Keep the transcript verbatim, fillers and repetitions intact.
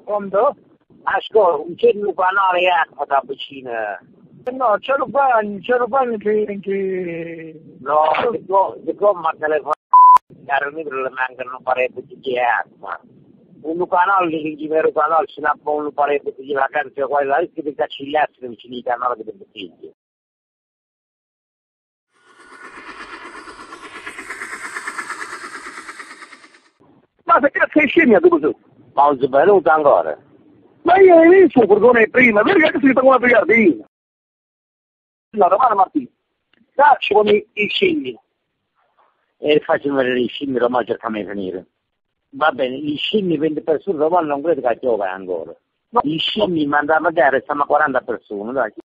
Quando? Ascolta, un c'è un canale acqua da vicino. No, c'è un bagno, c'è un bagno che... che... No, di come telefono, caro mio, le mancano parecchie di acqua. Un canale, il vero canale, se ne ha un parecchio di vacanze, quella è che cacci gli altri vicini al canale delle bottiglie. Ma che cazzo sei scemi a tu così? Ma non si è venuto ancora? Ma io hai visto il furgone prima, vedi che si sta con una brigardina? La domanda Martino, cacci con i, i scimmi. E faccio vedere i scimmi, lo mangio a me venire. Va bene, i scimmi venti persone, domani non credo che piove ancora. No. I scimmi mandano a vedere, stiamo a quaranta persone, dai.